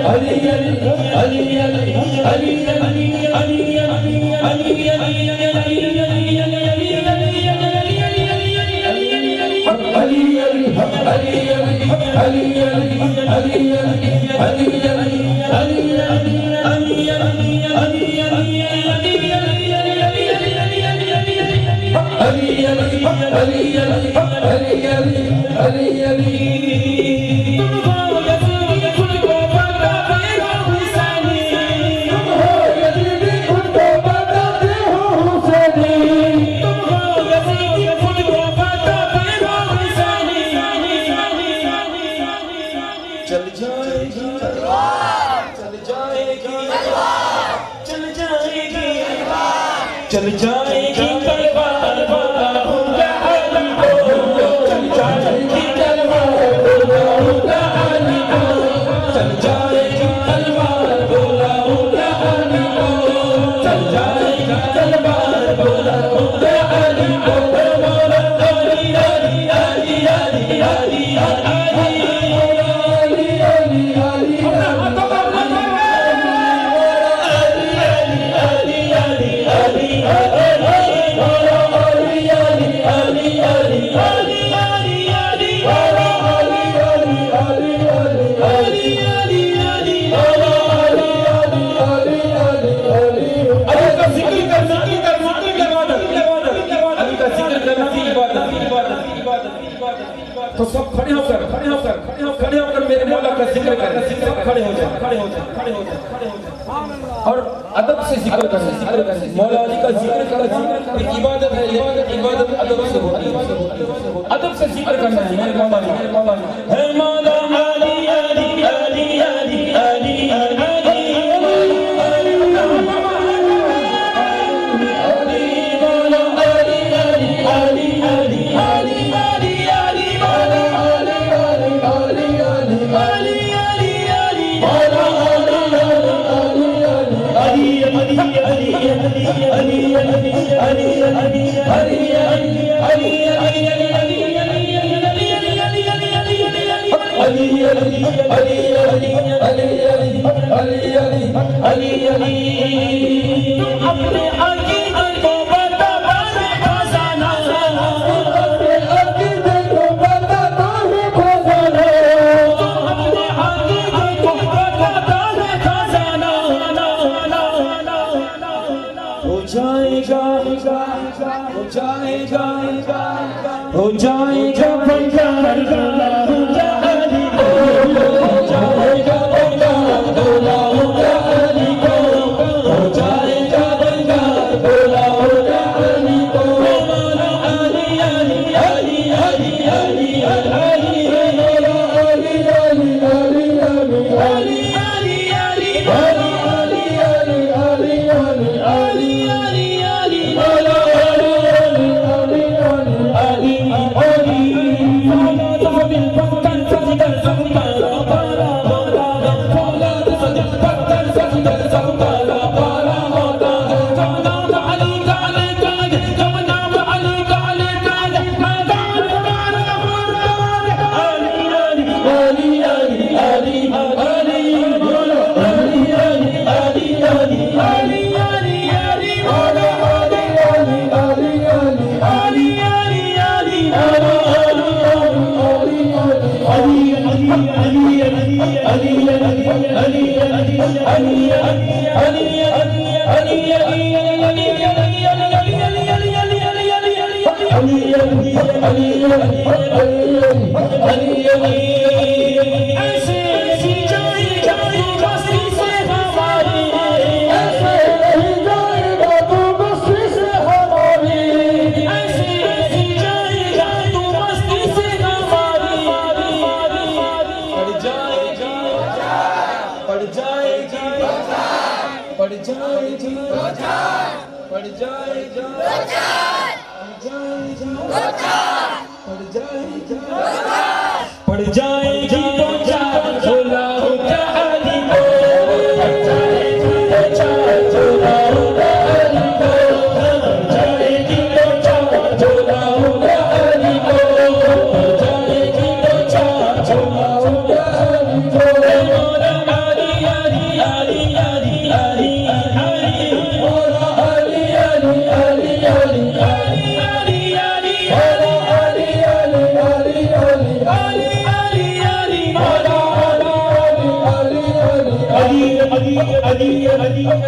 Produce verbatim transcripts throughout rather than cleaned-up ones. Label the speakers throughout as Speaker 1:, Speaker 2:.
Speaker 1: चल जाएगी तलवार बोला होगा अली को, चल जाएगी तलवार बोला होगा अली को, चल जाएगी तलवार बोला होगा अली को, चल जाएगी तलवार बोला होगा अली को। अली अली अली अली अली तो सब खड़े होकर खड़े होकर खड़े होकर खड़े होकर मेरे मौला का जिक्र करें, सब खड़े हो जाए खड़े हो जाए खड़े हो जाए खड़े हो जाए और अदब से जिक्र करें, जिक्र करें। मौला अली का जिक्र करें, जिक्र इबादत है, इबादत इबादत अदब से होती है, अदब से जिक्र करना है। मेरे मौला मेरे मौला है मौला अली अली अली अली अली अपने अकीदे को बता बारे खजाना, अपने अकीदे को बता बारे खजाना, अपने अकीदे को बता बारे खजाना। हो जाएगा हो जाएगा हो जाएगा बंगाल बोला होगा अली को, हो जाएगा बंगाल बोला होगा अली को, हो जाएगा बंगाल बोला होगा अली को। अली अली अली अली अली अली पड़ जाएगी तो चार झोला होगा अली को, पड़ जाएगी तो चार झोला होगा अली को, पड़ जाएगी तो चार झोला होगा अली को, पड़ जाएगी तो चार झोला होगा अली को। मौला अली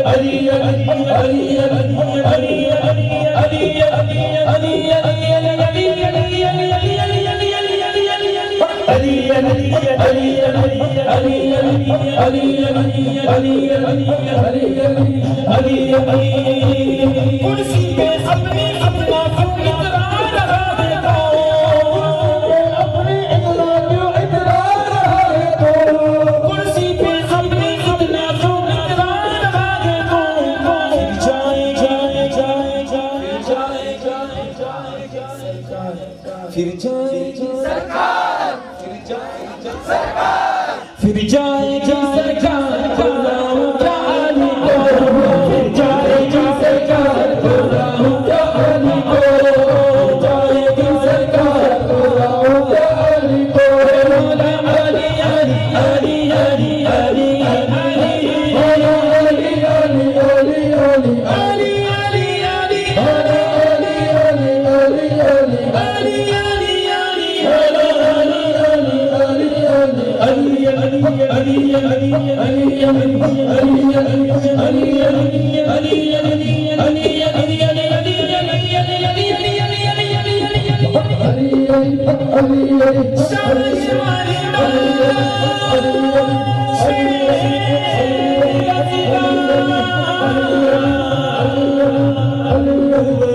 Speaker 1: कुर्सी पे अपने अपना क्यों इतरा रहा है तो अपने इतना क्यों इतरा रहा है तो कुर्सी पे अपने इतना क्यों इतरा रहा है तो जाए जाए जाए जाए जाए जाए जाए फिर जाए सरकार फिर जाए सरकार फिर जाए सरकार बुलाऊं क्या आली को फिर जाए सरकार बुलाऊं क्या आली को जाए सरकार बुलाऊं क्या आली को मौला अली अली अली अली अली अली मौला अली अली अली अली अली अली अली मौला अली अली अली अली अली अली अली मौला अली अली अली अली अली अली अली अली अली